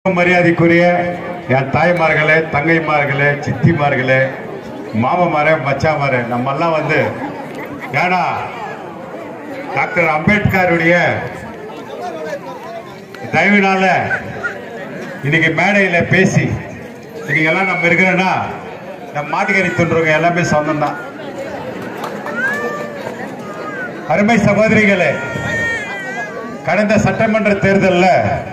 மரியாதைக்குரிய என் தாய்மார்களே, தங்கைமார்களே, சித்திமார்களே, மாமமாரே, மச்சாமாரே, நம்ம எல்லாம் வந்து ஏன்னா டாக்டர் அம்பேத்கருடைய தயவினால இன்னைக்கு மேடையில பேசி இன்னைக்கு எல்லாம் நம்ம இருக்கிறோன்னா நம்ம மாட்டுக்கறி துண்டுறவங்க எல்லாமே சொந்தம் தான். அருமை சகோதரிகளே, கடந்த சட்டமன்ற தேர்தலில்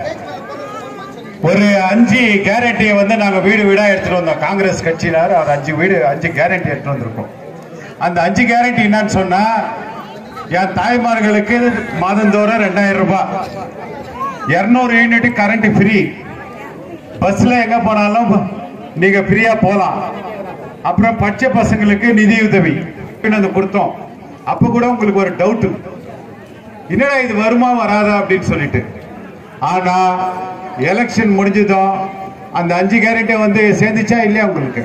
ஒரு 5 கேரண்டியை வந்து நாங்க வீடு வீடா எடுத்துட்டு வந்தோம். காங்கிரஸ் கட்சியினர் ஒரு 5 கேரண்டி எடுத்துட்டு வந்திருக்கோம். அந்த 5 கேரண்டி என்னன்னு சொன்னா, என் தாய்மார்களுக்கு மாதந்தோறும் 2000 ரூபாய், 200 யூனிட் கரண்ட் ஃப்ரீ, பஸ்ல எங்க போனாலும் நீங்க ஃப்ரீயா போலாம். அப்புறம் பச்சை பசங்களுக்கு நிதி உதவி கொடுத்தோம். அப்ப கூட உங்களுக்கு ஒரு டவுட், என்னடா இது வருமா வராதா அப்படின்னு சொல்லிட்டு. ஆனா எலெக்ஷன் முடிஞ்சதும் அந்த 5 கேரண்டி வந்து சேர்ந்துச்சா இல்லையா? உங்களுக்கு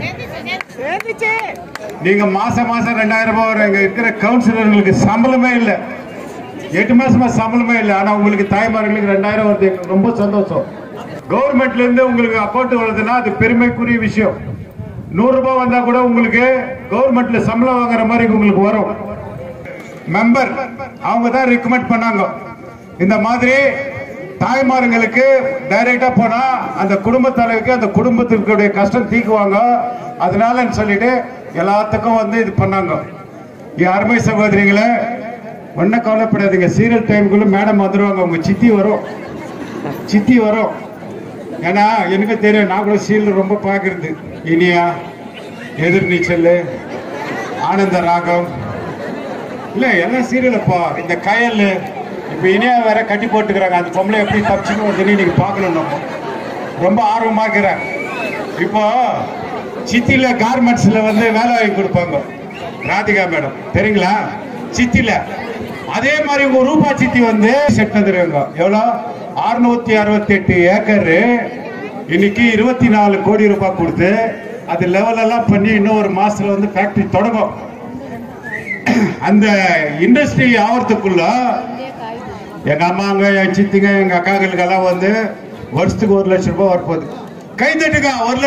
நீங்க மாசம் 2000 ரூபாய் இங்க இருக்கிற கவுன்சிலர்களுக்கு சம்பளமே இல்லை, 8 மாசமா சம்பளமே இல்லை. ஆனா உங்களுக்கு தாய்மார்களுக்கு 2000 வருது, ரொம்ப சந்தோஷம். கவர்மெண்ட்ல இருந்து உங்களுக்கு அக்கௌண்ட் வருதுன்னா அது பெருமைக்குரிய விஷயம். 100 ரூபாய் வந்தா கூட உங்களுக்கு கவர்மெண்ட்ல சம்பளம் வாங்குற மாதிரி உங்களுக்கு வரும். மெம்பர் அவங்க தான் ரெக்கமெண்ட் பண்ணாங்க. இந்த மாதிரி தாய்மார்களுக்கு டைரக்டா போனா அந்த குடும்ப தலைவிக்கு அந்த குடும்பத்திற்குடைய கஷ்டம் தீக்குவாங்க. அதனால சொல்லிட்டு எல்லாத்துக்கும் வந்து இது பண்ணாங்க. அருமை சகோதரிகளை, ஒன்னும் கவலைப்படாதீங்க. சீரியல் டைமுக்குள்ள மேடம் வந்துருவாங்க. உங்க சித்தி வரும். ஏன்னா எனக்கு தெரியும், நான் கூட சீரியல் ரொம்ப பாக்குறது. இனியா, எதிர்நீச்சல், ஆனந்த ராகம், இல்ல எல்லாம் சீரியலப்பா. இந்த கயல், இப்ப இனியா வேற கட்டி போட்டுக்கிறாங்க. அந்த பொம்பளை எப்படி தப்பிச்சுன்னு ஒரு தினம் நீங்க பார்க்கணும். நம்ம ரொம்ப ஆர்வமா இருக்கிறேன். இப்போ சித்தில கார்மெண்ட்ஸ்ல வந்து வேலை வாங்கி கொடுப்பாங்க ராதிகா மேடம், தெரியுங்களா? சித்தில அதே மாதிரி உங்க ரூபா சித்தி வந்து செட் வந்துருவாங்க. எவ்வளோ? 668 ஏக்கர் இன்னைக்கு 24 கோடி ரூபாய் கொடுத்து அது லெவல் எல்லாம் பண்ணி இன்னும் ஒரு மாசத்துல வந்து ஃபேக்டரி தொடங்கும். அந்த இண்டஸ்ட்ரி ஆகிறதுக்குள்ள எங்க அம்மாங்க, என் சித்திங்க, எங்க அக்காக்களுக்கு எல்லாம் வந்து வருஷத்துக்கு 1 லட்சம் ரூபாய் வரப்போகுது. கை தட்டுங்க. 1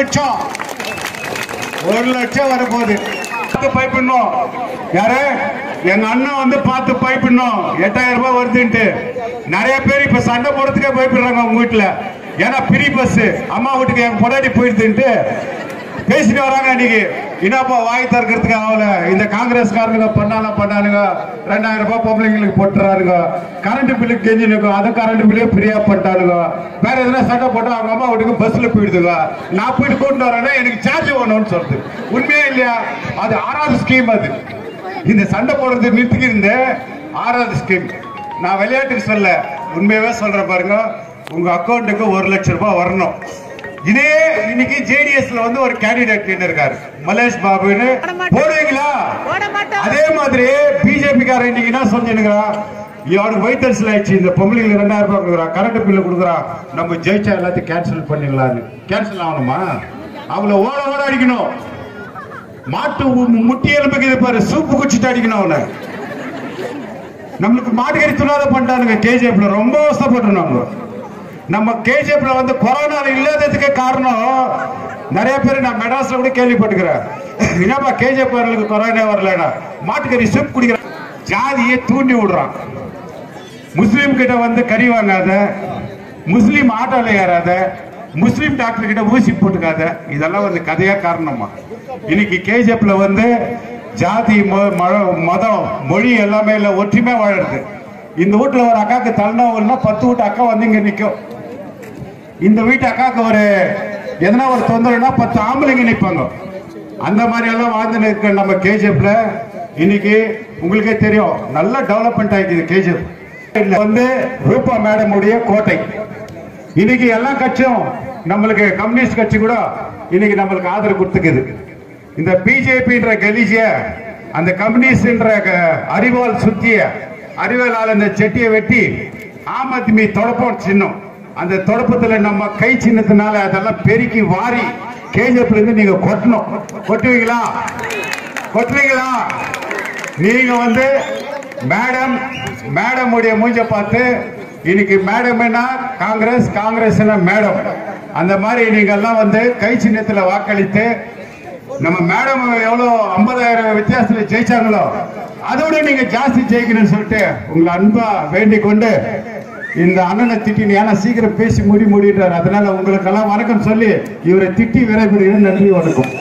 லட்சம் வரப்போகுது. பயப்படணும். யாரு? எங்க அண்ணன் வந்து பார்த்து பயப்படணும். 8000 ரூபாய் வருதுன்ட்டு நிறைய பேர் இப்ப சண்டை போடுறதுக்கே பயப்படுறாங்க உங்க வீட்டுல. ஏன்னா பிரி பஸ் அம்மா வீட்டுக்கு எங்க பொடாடி போயிடுதுன்ட்டு பேசிட்டு வராங்க. இன்னைக்கு என்னப்பா வாய் திறக்கிறதுக்கு ஆகல. இந்த காங்கிரஸ்காரனுங்க பண்ணானுங்க 2000 ரூபாய் பொம்பளைங்களுக்கு போட்டுறாருங்க. கரண்ட் பில்லுக்கு கெஞ்சினுங்க, அதை கரண்ட் பில்லே ஃப்ரீயா பண்ணிட்டானுங்க. வேற எதுனா சட்டை போட்டா அவங்க அம்மா வீட்டுக்கு பஸ்ல போயிடுதுங்க. நான் போயிட்டு கூட்டு வரேன்னா எனக்கு சார்ஜ் வேணும்னு சொல்றது உண்மையா இல்லையா? அது 6வது ஸ்கீம். அது இந்த சண்டை போடுறது நிறுத்திக்கிருந்த 6வது ஸ்கீம். நான் விளையாட்டுக்கு சொல்ல, உண்மையாவே சொல்றேன் பாருங்க. உங்க அக்கௌண்ட்டுக்கு 1 லட்சம் ரூபாய் வரணும். இதே இன்னைக்கு ஜேடிஎஸ்ல வந்து ஒரு கேண்டிடேட் இருக்காரு, மலேஷ் பாபுன்னு. போடுவீங்களா? அதே மாதிரி பிஜேபி காரன் இன்னைக்கு என்ன சொல்லிருக்கிறான், அவனுக்கு வைத்தறிச்சல் ஆயிடுச்சு, இந்த பொம்பளைங்களுக்கு 2000 ரூபாய் கொடுக்குறான், கரண்ட் பில்லு கொடுக்குறான், நம்ம ஜெயிச்சா எல்லாத்தையும் கேன்சல் பண்ணிடலான்னு. கேன்சல் ஆகணுமா? அவங்கள ஓட அடிக்கணும். மாட்டு முட்டி எலும்புக்கு இது பாரு, சூப்பு குச்சிட்டு அடிக்கணும் அவனை. நம்மளுக்கு மாட்டுக்கறி துணாத பண்ணிட்டானுங்க. கேஜிஎஃப்ல ரொம்ப அவசரப்பட்டுருந்தாங்க. நம்ம கேஜிஎஃப்ல வந்து கொரோனா இல்லாததுக்கு காரணம் நிறைய பேர் நான் மெட்ராஸ்ல கூட கேள்விப்பட்டுக்கிறேன். என்னப்பா கேஜிஎஃப் கொரோனா வரலன்னா மாட்டுக்கறி சூப் குடிக்கிற ஜாதியை தூண்டி விடுறான். முஸ்லீம் கிட்ட வந்து கறி வாங்காத, முஸ்லீம் ஆட்டோல ஏறாத, முஸ்லீம் டாக்டர் கிட்ட ஊசி போட்டுக்காத. இதெல்லாம் வந்து கதையா காரணமா? இன்னைக்கு கேஜிஎஃப்ல வந்து ஜாதி, மதம், மொழி எல்லாமே இல்ல, ஒற்றுமை வாழறது. இந்த வீட்டுல ஒரு அக்காக்கு தலைநோவுன்னா 10 வீட்டு அக்கா வந்து இங்க நிற்கும். இந்த வீட்டு அக்காக்கு ஒரு எதனா ஒரு தொந்தரவுனா 10 ஆம்பளைங்க நிற்பாங்க. அந்த மாதிரி எல்லாம் வாழ்ந்து இருக்க நம்ம கேஜிஎஃப்ல இன்னைக்கு உங்களுக்கே தெரியும், நல்லா டெவலப்மெண்ட் ஆகிக்குது. கேஜிஎஃப் வந்து ரூபா மேடம் உடைய கோட்டை. இன்னைக்கு எல்லா கட்சியும், நம்மளுக்கு கம்யூனிஸ்ட் கட்சி கூட இன்னைக்கு நம்மளுக்கு ஆதரவு கொடுத்துக்குது. இந்த பிஜேபின்ற கலீஜிய, அந்த கம்யூனிஸ்ட் அறிவால் சுத்திய அறிவால் அந்த செட்டியை வெட்டி ஆம் ஆத்மி தொடப்பம் சின்னம், அந்த தொடப்பத்துல நம்ம கை சின்னத்தினால அதெல்லாம் பெருக்கி வாரி கேஜிஎஃப்ல இருந்து நீங்க கொட்டணும். கொட்டுவீங்களா? நீங்க வந்து மேடம் உடைய மூஞ்ச பார்த்து இன்னைக்கு மேடம் என்ன காங்கிரஸ், காங்கிரஸ் என்ன மேடம். அந்த மாதிரி நீங்க எல்லாம் வந்து கை சின்னத்துல வாக்களித்து நம்ம மேடம் எவ்வளவு 50,000 வித்தியாசத்துல ஜெயிச்சாங்களோ அதோட நீங்க ஜாஸ்தி ஜெயிக்கணும்னு சொல்லிட்டு உங்களை அன்பா வேண்டிக் கொண்டு இந்த அண்ணனை திட்டினு ஏன்னா சீக்கிரம் பேசி முடிடுறாரு. அதனால உங்களுக்கெல்லாம் வணக்கம் சொல்லி இவரை திட்டி விரைபடுகிறேன். நன்றி, வணக்கம்.